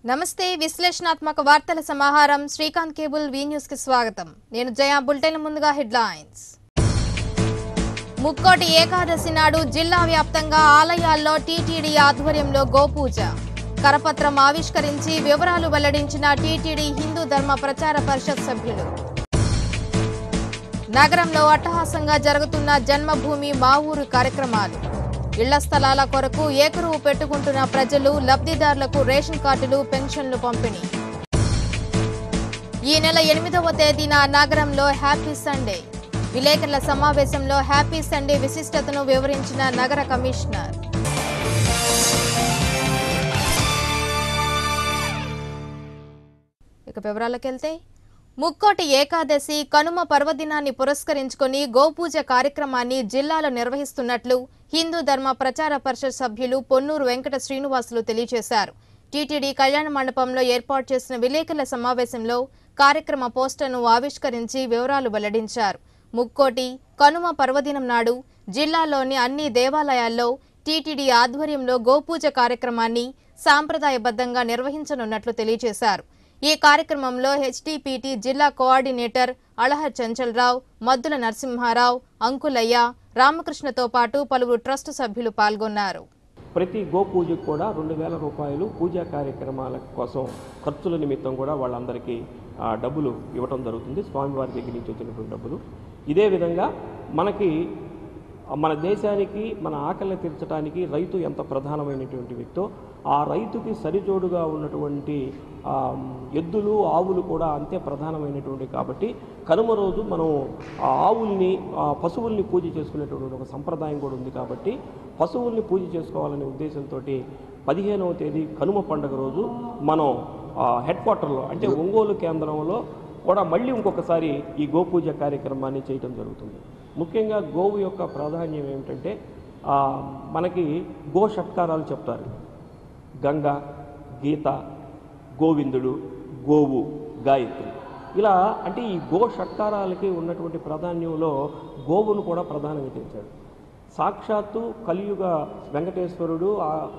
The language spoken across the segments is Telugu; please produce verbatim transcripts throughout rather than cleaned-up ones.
నమస్తే విశ్లేషణాత్మక వార్తల సమాహారం శ్రీకాంత్ కేబుల్ వి న్యూస్ కి స్వాగతం. నేను జయ. బులెటిన్ ముందుగా హెడ్లైన్స్. ముక్కోటి ఏకాదశి నాడు జిల్లా వ్యాప్తంగా ఆలయాల్లో టీటీడీ ఆధ్వర్యంలో గోపూజ. కరపత్రం ఆవిష్కరించి వివరాలు వెల్లడించిన టీటీడీ హిందూ ధర్మ ప్రచార పరిషత్ సభ్యులు. నగరంలో అట్టహాసంగా జరుగుతున్న జన్మభూమి మా ఊరు కార్యక్రమాలు. ఇళ్ల స్థలాల కొరకు ఏకరువు పెట్టుకుంటున్న ప్రజలు, లబ్ధిదారులకు రేషన్ కార్డులు, పెన్షన్లు పంపిణీ. ఈ నెల ఎనిమిదవ తేదీన నగరంలో హ్యాపీ సండే. విలేకరుల సమావేశంలో హ్యాపీ సండే విశిష్టతను వివరించిన నగర కమిషనర్. ఇక వివరాలకెళ్తే, ముక్కోటి ఏకాదశి కనుమ పర్వదినాన్ని పురస్కరించుకుని గోపూజ కార్యక్రమాన్ని జిల్లాలో నిర్వహిస్తున్నట్లు హిందూ ధర్మ ప్రచార పరిషత్ సభ్యులు పొన్నూరు వెంకట శ్రీనివాసులు తెలియజేశారు. టీటీడీ కళ్యాణ మండపంలో ఏర్పాటు చేసిన విలేకరుల సమావేశంలో కార్యక్రమ పోస్టర్ను ఆవిష్కరించి వివరాలు వెల్లడించారు. ముక్కోటి కనుమ పర్వదినం నాడు జిల్లాలోని అన్ని దేవాలయాల్లో టీటీడీ ఆధ్వర్యంలో గోపూజ కార్యక్రమాన్ని సాంప్రదాయబద్ధంగా నిర్వహించనున్నట్లు తెలియజేశారు. ఈ కార్యక్రమంలో హెచ్టీపీటీ జిల్లా కోఆర్డినేటర్ అళహర్ చంచల్రావు, మద్దుల నరసింహారావు, అంకులయ్య, రామకృష్ణతో పాటు పలువురు ట్రస్ట్ సభ్యులు పాల్గొన్నారు. ప్రతి గోపూజకు కూడా రెండు వేల రూపాయలు పూజా కార్యక్రమాల కోసం ఖర్చుల నిమిత్తం కూడా వాళ్ళందరికీ డబ్బులు ఇవ్వడం జరుగుతుంది, స్వామివారి దగ్గర నుంచి వచ్చినటువంటి డబ్బులు. ఇదే విధంగా మనకి మన దేశానికి మన ఆకలిని తీర్చడానికి రైతు ఎంత ప్రధానమైనటువంటి వ్యక్తో, ఆ రైతుకి సరిజోడుగా ఉన్నటువంటి ఎద్దులు, ఆవులు కూడా అంతే ప్రధానమైనటువంటి. కాబట్టి కనుమ రోజు మనం ఆ ఆవుల్ని, పశువుల్ని పూజ చేసుకునేటువంటి ఒక సంప్రదాయం కూడా ఉంది. కాబట్టి పశువుల్ని పూజ చేసుకోవాలనే ఉద్దేశంతో పదిహేనవ తేదీ కనుమ పండుగ రోజు మనం హెడ్ క్వార్టర్లో అంటే ఒంగోలు కేంద్రంలో కూడా మళ్ళీ ఇంకొకసారి ఈ గోపూజ కార్యక్రమాన్ని చేయటం జరుగుతుంది. ముఖ్యంగా గోవు యొక్క ప్రాధాన్యం ఏమిటంటే, మనకి గో షట్కారాలు చెప్తారు. గంగ, గీత, గోవిందుడు, గోవు, గాయత్రి. ఇలా అంటే ఈ గో షట్కారాలకి ఉన్నటువంటి ప్రాధాన్యంలో గోవును కూడా ప్రధానంగా తెచ్చాడు. సాక్షాత్తు కలియుగ వెంకటేశ్వరుడు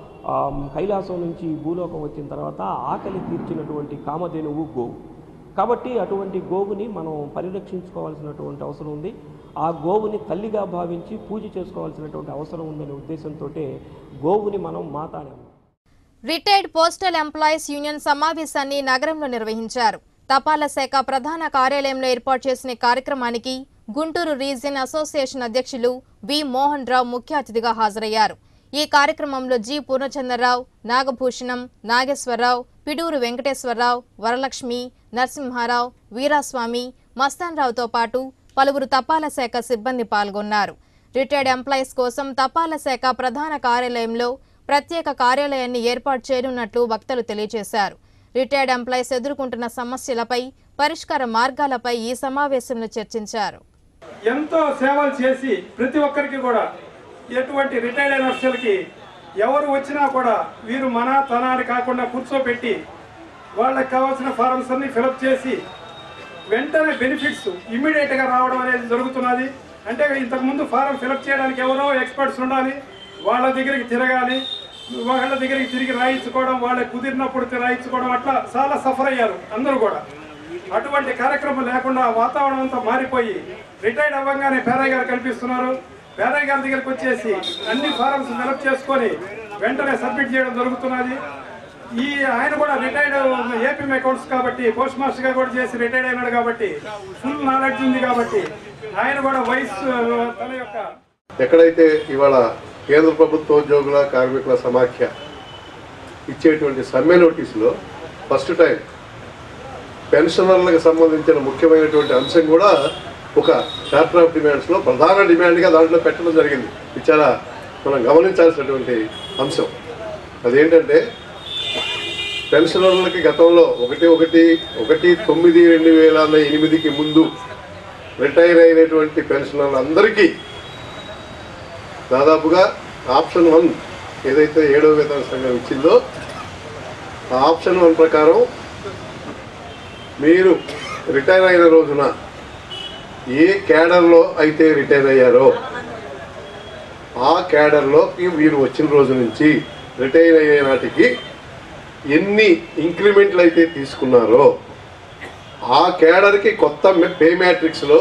కైలాసం నుంచి భూలోకం వచ్చిన తర్వాత ఆకలి తీర్చినటువంటి కామధేనువు గోవు. కాబట్టి అటువంటి గోవుని మనం పరిరక్షించుకోవాల్సినటువంటి అవసరం ఉంది. ఆ గోవుని తల్లిగా భావించి పూజ చేసుకోవాల్సినటువంటి అవసరం ఉందనే ఉద్దేశంతో గోవుని మనం మాత అని. రిటైర్డ్ పోస్టల్ ఎంప్లాయీస్ యూనియన్ సమావేశాన్ని నగరంలో నిర్వహించారు. తపాలా శాఖ ప్రధాన కార్యాలయంలో ఏర్పాటు చేసిన కార్యక్రమానికి గుంటూరు రీజియన్ అసోసియేషన్ అధ్యక్షులు వి మోహన్ రావు ముఖ్య అతిథిగా హాజరయ్యారు. ఈ కార్యక్రమంలో జి పూర్ణచంద్రరావు, నాగభూషణం, నాగేశ్వరరావు, పిడూరు వెంకటేశ్వరరావు, వరలక్ష్మి, నరసింహారావు, వీరాస్వామి, మస్తాన్రావుతో పాటు పలువురు తపాలా శాఖ సిబ్బంది పాల్గొన్నారు. రిటైర్డ్ ఎంప్లాయీస్ కోసం తపాలా శాఖ ప్రధాన కార్యాలయంలో ప్రత్యేక కార్యాలయాన్ని ఏర్పాటు చేయనున్నట్లు వక్తలు తెలియజేశారు. రిటైర్డ్ ఎంప్లాయీస్ ఎదుర్కొంటున్న సమస్యలపై, పరిష్కార మార్గాలపై ఈ సమావేశంలో చర్చించారు. ఎంతో సేవలు చేసి ప్రతి ఒక్కరికి కూడా ఎటువంటి రిటైర్డ్ అయిన వర్షాలకి ఎవరు వచ్చినా కూడా వీరు మన తన అని కాకుండా కూర్చోబెట్టి వాళ్ళకి కావాల్సిన ఫారమ్స్ అన్ని ఫిలప్ చేసి వెంటనే బెనిఫిట్స్ ఇమ్మీడియట్గా రావడం అనేది జరుగుతున్నది. అంటే ఇంతకుముందు ఫారం ఫిలప్ చేయడానికి ఎవరో ఎక్స్పర్ట్స్ ఉండాలి, వాళ్ళ దగ్గరికి తిరగాలి, వాళ్ళ దగ్గరికి తిరిగి రాయించుకోవడం, వాళ్ళకి కుదిరినప్పుడు రాయించుకోవడం, అట్లా చాలా సఫర్ అయ్యారు అందరూ కూడా. అటువంటి కార్యక్రమం లేకుండా వాతావరణం అంతా మారిపోయి రిటైర్డ్ అవ్వగానే పేరయ్య గారు కల్పిస్తున్నారు. పేరయ్య గారి దగ్గరికి వచ్చేసి అన్ని ఫారమ్స్ ఫిలప్ చేసుకొని వెంటనే సబ్మిట్ చేయడం జరుగుతున్నది. ఈ ఆయన కూడా రిటైర్డ్ ఏపీ అకౌంట్స్ కాబట్టి పోస్ట్ మాస్టర్ గా కూడా చేసి రిటైర్డ్ అయినాడు కాబట్టి ఫుల్ నాలెడ్జ్ ఉంది. కాబట్టి ఆయన కూడా వయసు తన యొక్క ఎక్కడైతే ఇవాళ కేంద్ర ప్రభుత్వ ఉద్యోగుల కార్మికుల సమాఖ్య ఇచ్చేటువంటి సమ్మె నోటీసులో ఫస్ట్ టైం పెన్షనర్లకు సంబంధించిన ముఖ్యమైనటువంటి అంశం కూడా ఒక చార్టర్ ఆఫ్ డిమాండ్స్లో ప్రధాన డిమాండ్గా దాంట్లో పెట్టడం జరిగింది. ఇది చాలా మనం గమనించాల్సినటువంటి అంశం. అదేంటంటే, పెన్షనర్లకి గతంలో ఒకటి ఒకటి ఒకటి తొమ్మిది రెండు వేల ఎనిమిదికి ముందు రిటైర్ అయినటువంటి పెన్షనర్లందరికీ దాదాపుగా ఆప్షన్ వన్ ఏదైతే ఏడవ వేతన సంఘం ఇచ్చిందో ఆ ఆప్షన్ వన్ ప్రకారం మీరు రిటైర్ అయిన రోజున ఏ క్యాడర్లో అయితే రిటైర్ అయ్యారో ఆ క్యాడర్లోకి మీరు వచ్చిన రోజు నుంచి రిటైర్ అయ్యే నాటికి ఎన్ని ఇంక్రిమెంట్లు అయితే తీసుకున్నారో ఆ కేడర్కి కొత్త పే మ్యాట్రిక్స్లో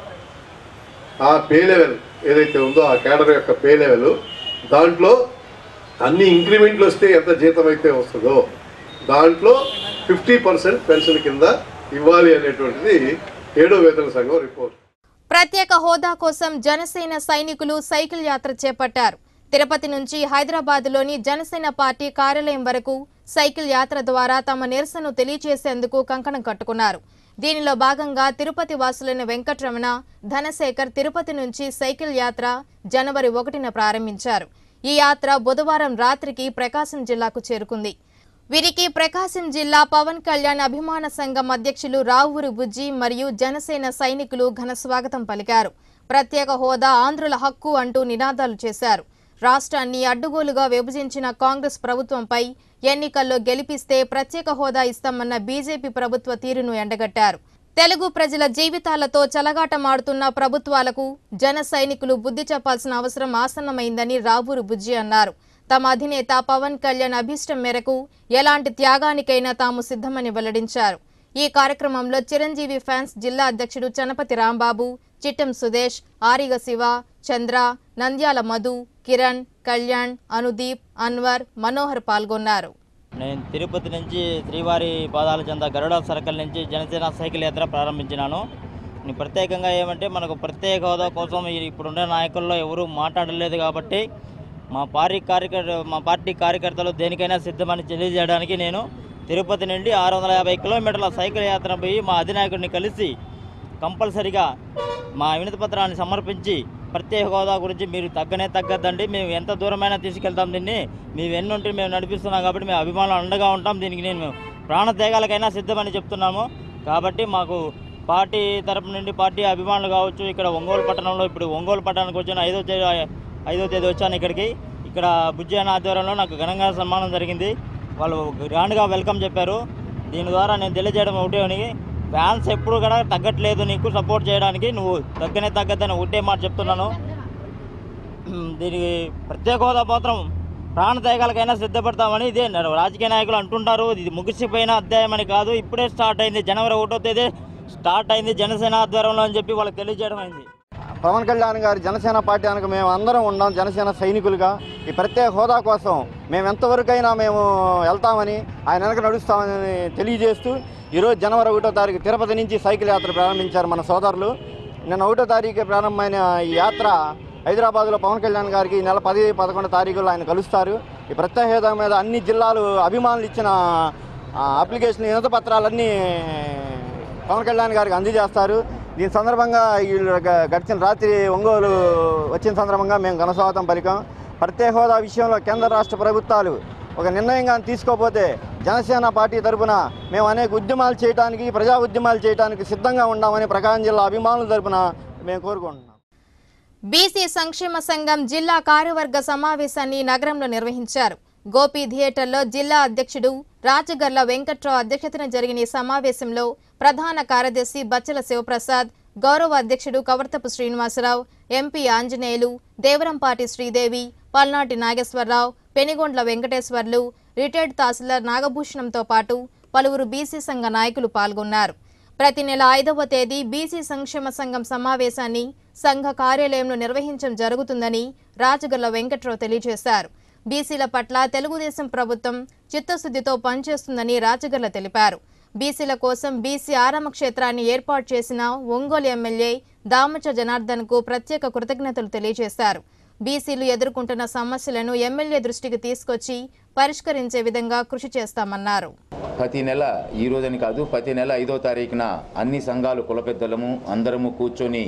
ఆ పే లెవెల్ ఏదైతే ఉందో ఆ కేడర్ యొక్క పే లెవెల్ దాంట్లో అన్ని ఇంక్రిమెంట్లు వస్తే ఎంత జీతం అయితే వస్తుందో దాంట్లో ఫిఫ్టీ పర్సెంట్ పెన్షన్ కింద ఇవ్వాలి అనేటువంటిది ఏడో వేతన సంఘం రిపోర్ట్. ప్రత్యేక హోదా కోసం జనసేన సైనికులు సైకిల్ యాత్ర చేపట్టారు. తిరుపతి నుంచి హైదరాబాద్లోని జనసేన పార్టీ కార్యాలయం వరకు సైకిల్ యాత్ర ద్వారా తమ నిరసనను తెలియజేసేందుకు కంకణం కట్టుకున్నారు. దీనిలో భాగంగా తిరుపతి వాసులైన వెంకటరమణ, ధనశేఖర్ తిరుపతి నుంచి సైకిల్ యాత్ర జనవరి ఒకటిన ప్రారంభించారు. ఈ యాత్ర బుధవారం రాత్రికి ప్రకాశం జిల్లాకు చేరుకుంది. వీరికి ప్రకాశం జిల్లా పవన్ కళ్యాణ్ అభిమాన సంఘం అధ్యక్షులు రావూరి బుజ్జి మరియు జనసేన సైనికులు ఘన స్వాగతం పలికారు. ప్రత్యేక హోదా ఆంధ్రుల హక్కు అంటూ నినాదాలు చేశారు. రాష్ట్రాన్ని అడ్డుగోలుగా విభజించిన కాంగ్రెస్ ప్రభుత్వంపై ఎన్నికల్లో గెలిపిస్తే ప్రత్యేక హోదా ఇస్తామన్న బీజేపీ ప్రభుత్వ తీరును ఎండగట్టారు. తెలుగు ప్రజల జీవితాలతో చెలగాటమాడుతున్న ప్రభుత్వాలకు జన సైనికులు బుద్ధి చెప్పాల్సిన అవసరం ఆసన్నమైందని రావూరి బుజ్జి అన్నారు. తమ అధినేత పవన్ కళ్యాణ్ అభీష్టం మేరకు ఎలాంటి త్యాగానికైనా తాము సిద్ధమని వెల్లడించారు. ఈ కార్యక్రమంలో చిరంజీవి ఫ్యాన్స్ జిల్లా అధ్యక్షుడు చనపతి రాంబాబు, చిట్టం సుదేశ్, ఆరిగ శివ, చంద్ర, నంద్యాల మధు, కిరణ్, కళ్యాణ్, అనుదీప్, అన్వర్, మనోహర్ పాల్గొన్నారు. నేను తిరుపతి నుంచి శ్రీవారి పాదాల చెంద గరుడ సర్కిల్ నుంచి జనసేన సైకిల్ యాత్ర ప్రారంభించినాను. ప్రత్యేకంగా ఏమంటే మనకు ప్రత్యేక హోదా కోసం ఇప్పుడున్న నాయకుల్లో ఎవరూ మాట్లాడలేదు కాబట్టి మా పార్టీ కార్యకర్త మా పార్టీ కార్యకర్తలు దేనికైనా సిద్ధమని తెలియజేయడానికి నేను తిరుపతి నుండి ఆరు వందల యాభై కిలోమీటర్ల సైకిల్ యాత్ర పోయి మా అధినాయకుడిని కలిసి కంపల్సరిగా మా వినతి పత్రాన్ని సమర్పించి ప్రత్యేక హోదా గురించి మీరు తగ్గనే తగ్గద్దండి, మేము ఎంత దూరమైనా తీసుకెళ్తాం, దీన్ని మీ వెన్నుంటే మేము నడిపిస్తున్నాం కాబట్టి మేము అభిమానులు అండగా ఉంటాం, దీనికి నేను మేము ప్రాణత్యాగాలకైనా సిద్ధమని చెప్తున్నాము. కాబట్టి మాకు పార్టీ తరపు నుండి పార్టీ అభిమానులు కావచ్చు, ఇక్కడ ఒంగోలు పట్టణంలో ఇప్పుడు ఒంగోలు పట్టణానికి వచ్చిన ఐదో తేదీ ఐదో తేదీ వచ్చాను ఇక్కడికి. ఇక్కడ బుజ్జి అన్న ఆధ్వర్యంలో నాకు ఘనంగా సన్మానం జరిగింది. వాళ్ళు గ్రాండ్గా వెల్కమ్ చెప్పారు. దీని ద్వారా నేను తెలియజేయడం ఒకటే అని, ఫ్యాన్స్ ఎప్పుడు కూడా తగ్గట్లేదు నీకు సపోర్ట్ చేయడానికి, నువ్వు తగ్గనే తగ్గద్దని ఒకటే మాట చెప్తున్నాను. దీనికి ప్రత్యేక హోదా మాత్రం ప్రాణత్యాగాలకైనా సిద్ధపడతామని ఇదే రాజకీయ నాయకులు అంటుంటారు. ఇది ముగిసిపోయిన అధ్యాయం అని కాదు, ఇప్పుడే స్టార్ట్ అయింది. జనవరి ఒకటో తేదీ స్టార్ట్ అయింది జనసేన ఆధ్వర్యంలో అని చెప్పి వాళ్ళకి తెలియజేయడం అయింది. పవన్ కళ్యాణ్ గారి జనసేన పార్టీ అనక మేము అందరం ఉన్నాం. జనసేన సైనికులుగా ఈ ప్రత్యేక హోదా కోసం మేము ఎంతవరకైనా మేము వెళ్తామని, ఆయన వెనక నడుస్తామని తెలియజేస్తూ ఈరోజు జనవరి ఒకటో తారీఖు తిరుపతి నుంచి సైకిల్ యాత్ర ప్రారంభించారు మన సోదరులు. నిన్న ఒకటో తారీఖు ప్రారంభమైన ఈ యాత్ర హైదరాబాద్లో పవన్ కళ్యాణ్ గారికి ఈ నెల పది పదకొండో తారీఖుల్లో ఆయన కలుస్తారు. ఈ ప్రత్యేక హోదా మీద అన్ని జిల్లాలు అభిమానులు ఇచ్చిన అప్లికేషన్ వినతి పత్రాలన్నీ పవన్ కళ్యాణ్ గారికి అందజేస్తారు. దీని సందర్భంగా వీళ్ళు గడిచిన రాత్రి ఒంగోలు వచ్చిన సందర్భంగా మేము ఘనస్వాగతం పలికాం. ప్రత్యేక హోదా విషయంలో కేంద్ర రాష్ట్ర ప్రభుత్వాలు ఒక నిర్ణయంగా తీసుకోకపోతే జనసేన పార్టీ తరఫున మేము అనేక ఉద్యమాలు చేయడానికి, ప్రజా ఉద్యమాలు చేయడానికి సిద్ధంగా ఉన్నామని ప్రకాశం జిల్లా అభిమానుల తరఫున మేము కోరుకుంటున్నాం. బీసీ సంక్షేమ సంఘం జిల్లా కార్యవర్గ సమావేశాన్ని నగరంలో నిర్వహించారు. గోపి థియేటర్లో జిల్లా అధ్యక్షుడు రాజగర్ల వెంకట్రావు అధ్యక్షతన జరిగిన ఈ సమావేశంలో ప్రధాన కార్యదర్శి బచ్చల శివప్రసాద్, గౌరవ అధ్యక్షుడు కవర్తపు శ్రీనివాసరావు, ఎంపీ ఆంజనేయులు, దేవరంపాటి శ్రీదేవి, పల్నాటి నాగేశ్వరరావు, పెనుగొండ్ల వెంకటేశ్వర్లు, రిటైర్డ్ తహసీల్దార్ నాగభూషణంతో పాటు పలువురు బీసీ సంఘ నాయకులు పాల్గొన్నారు. ప్రతి నెల ఐదవ తేదీ బీసీ సంక్షేమ సంఘం సమావేశాన్ని సంఘ కార్యాలయంలో నిర్వహించడం జరుగుతుందని రాజగర్ల వెంకట్రావు తెలియజేశారు. బీసీల పట్ల తెలుగుదేశం ప్రభుత్వం చిత్తశుద్ధితో పనిచేస్తుందని రాజగర్ల తెలిపారు. బీసీల కోసం బీసీ ఆరామ క్షేత్రాన్ని ఏర్పాటు చేసిన ఒంగోలు ఎమ్మెల్యే దామచ జనార్దన్ కు ప్రత్యేక కృతజ్ఞతలు తెలియజేశారు. బీసీలు ఎదుర్కొంటున్న సమస్యలను ఎమ్మెల్యే దృష్టికి తీసుకొచ్చి పరిష్కరించే విధంగా కృషి చేస్తామన్నారు. ప్రతి నెల ఈ రోజని కాదు, ప్రతి నెల ఐదో తారీఖున అన్ని సంఘాలు కులపెద్దలము అందరము కూర్చొని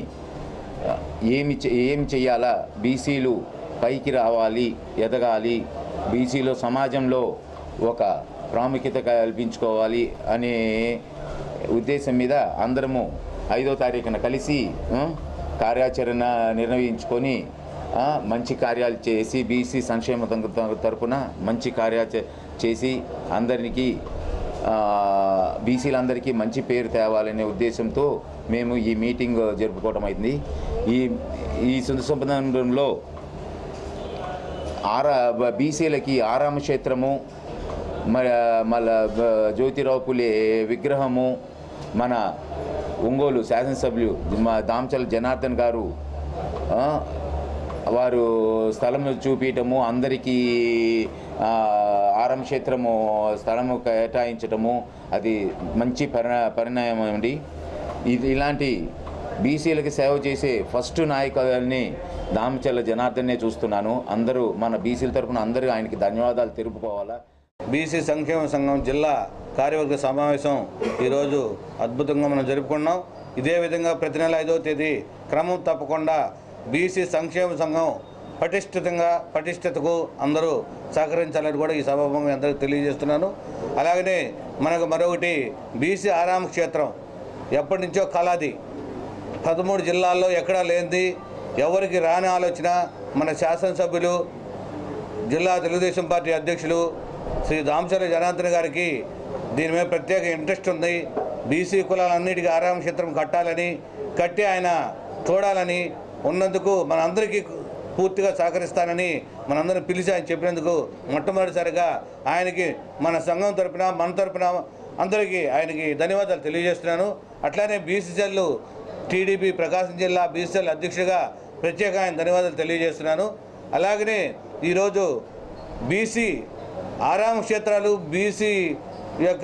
ఏమి ఏమి చెయ్యాలా, బీసీలు పైకి రావాలి, ఎదగాలి, బీసీలో సమాజంలో ఒక ప్రాముఖ్యత కల్పించుకోవాలి అనే ఉద్దేశం మీద అందరము ఐదో తారీఖున కలిసి కార్యాచరణ నిర్ణయించుకొని మంచి కార్యాలు చేసి బీసీ సంక్షేమ తరపున మంచి కార్యాచ చేసి అందరికీ బీసీలందరికీ మంచి పేరు తేవాలనే ఉద్దేశంతో మేము ఈ మీటింగ్ జరుపుకోవడం అయింది. ఈ ఈ సందర్భంలో ఆరా బీసీలకి ఆరామ క్షేత్రము మరి మళ్ళా జ్యోతిరావు పులే విగ్రహము మన ఒంగోలు శాసనసభ్యులు మా దామచల జనార్దన్ గారు వారు స్థలం చూపించటము, అందరికీ ఆరం క్షేత్రము స్థలము కేటాయించటము అది మంచి పరిణ పరిణామం అండి. ఇది ఇలాంటి బీసీలకి సేవ చేసే ఫస్ట్ నాయకులని దామచల జనార్దన్నే చూస్తున్నాను. అందరూ మన బీసీల తరఫున అందరూ ఆయనకి ధన్యవాదాలు తెలుపుకోవాలా. బీసీ సంక్షేమ సంఘం జిల్లా కార్యవర్గ సమావేశం ఈరోజు అద్భుతంగా మనం జరుపుకున్నాం. ఇదే విధంగా ప్రతి నెల ఐదవ తేదీ క్రమం తప్పకుండా బీసీ సంక్షేమ సంఘం పటిష్టతంగా పటిష్టతకు అందరూ సహకరించాలని కూడా ఈ సభాముఖంగా అందరికీ తెలియజేస్తున్నాను. అలాగనే మనకు మరొకటి బీసీ ఆరామ క్షేత్రం ఎప్పటి నుంచో కళది, పదమూడు జిల్లాల్లో ఎక్కడా లేనిది, ఎవరికి రాని ఆలోచన మన శాసనసభ్యులు జిల్లా తెలుగుదేశం పార్టీ అధ్యక్షులు శ్రీ దామచల జనార్దన్ గారికి దీని మీద ప్రత్యేక ఇంట్రెస్ట్ ఉంది. బీసీ కులాలన్నిటికీ ఆరామ క్షేత్రం కట్టాలని, కట్టి ఆయన చూడాలని ఉన్నందుకు మనందరికీ పూర్తిగా సహకరిస్తానని మనందరం పిలిచి ఆయన చెప్పినందుకు మొట్టమొదటిసారిగా ఆయనకి మన సంఘం తరపున మన తరపున అందరికీ ఆయనకి ధన్యవాదాలు తెలియజేస్తున్నాను. అట్లానే బీసీసీఎల్ టీడీపీ ప్రకాశం జిల్లా బీసీసీఎల్ అధ్యక్షుడిగా ప్రత్యేక ఆయన ధన్యవాదాలు తెలియజేస్తున్నాను. అలాగనే ఈరోజు బీసీ ఆరామ క్షేత్రాలు బీసీ యొక్క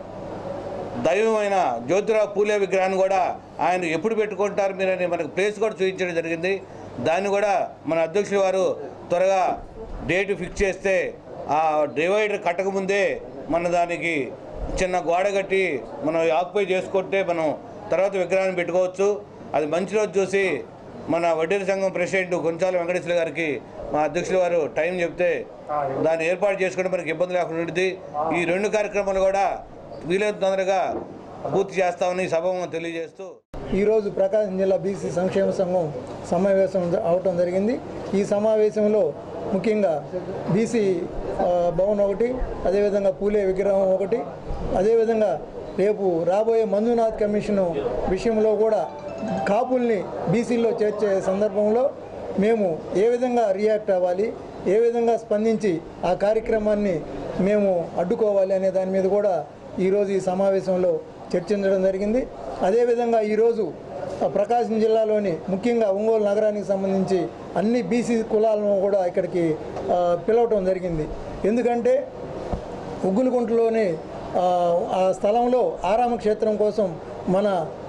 దైవమైన జ్యోతిరావు పూలే విగ్రహాన్ని కూడా ఆయన ఎప్పుడు పెట్టుకుంటారు మీరని మనకు ప్లేస్ కూడా చూపించడం జరిగింది. దాన్ని కూడా మన అధ్యక్షులు వారు త్వరగా డేట్ ఫిక్స్ చేస్తే ఆ డివైడర్ కట్టకముందే మన దానికి చిన్న గోడ కట్టి మనం ఆక్యుపై చేసుకుంటే మనం తర్వాత విగ్రహాన్ని పెట్టుకోవచ్చు. అది మంచి రోజు చూసి మన వడ్డీల సంఘం ప్రెసిడెంట్ కొంచాల వెంకటేశ్వర గారికి మా అధ్యక్షుల వారు టైం చెప్తే దాన్ని ఏర్పాటు చేసుకుంటే మనకి ఇబ్బంది లేకుండా ఉంటుంది. ఈ రెండు కార్యక్రమాలు కూడా వీలైనంత తొందరగా పూర్తి చేస్తామని సభను తెలియజేస్తూ ఈరోజు ప్రకాశం జిల్లా బీసీ సంక్షేమ సంఘం సమావేశం అవటం జరిగింది. ఈ సమావేశంలో ముఖ్యంగా బీసీ భవన్ ఒకటి, అదేవిధంగా పూలే విగ్రహం ఒకటి, అదేవిధంగా రేపు రాబోయే మంజునాథ్ కమిషను విషయంలో కూడా కాపుల్ని బీసీల్లో చేర్చే సందర్భంలో మేము ఏ విధంగా రియాక్ట్ అవ్వాలి, ఏ విధంగా స్పందించి ఆ కార్యక్రమాన్ని మేము అడ్డుకోవాలి అనే దాని మీద కూడా ఈరోజు ఈ సమావేశంలో చర్చించడం జరిగింది. అదేవిధంగా ఈరోజు ప్రకాశం జిల్లాలోని ముఖ్యంగా ఒంగోలు నగరానికి సంబంధించి అన్ని బీసీ కులాలను కూడా ఇక్కడికి పిలవటం జరిగింది. ఎందుకంటే ఉగ్గులగుంటలోని ఆ స్థలంలో ఆరామ క్షేత్రం కోసం మన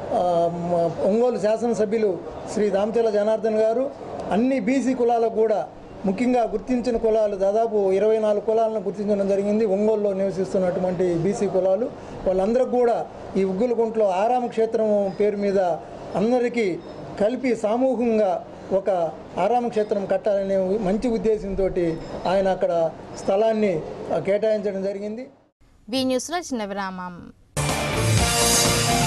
ఒంగోలు శాసనసభ్యులు శ్రీ దామచల జనార్దన్ గారు అన్ని బీసీ కులాలకు కూడా ముఖ్యంగా గుర్తించిన కులాలు దాదాపు ఇరవై నాలుగు కులాలను గుర్తించడం జరిగింది. ఒంగోలులో నివసిస్తున్నటువంటి బీసీ కులాలు వాళ్ళందరికీ కూడా ఈ ఉగ్గులగుంటలో ఆరామ క్షేత్రం పేరు మీద అందరికీ కలిపి సామూహికంగా ఒక ఆరామ క్షేత్రం కట్టాలనే మంచి ఉద్దేశంతో ఆయన అక్కడ స్థలాన్ని కేటాయించడం జరిగింది. బీ న్యూస్లో చిన్న విరామం.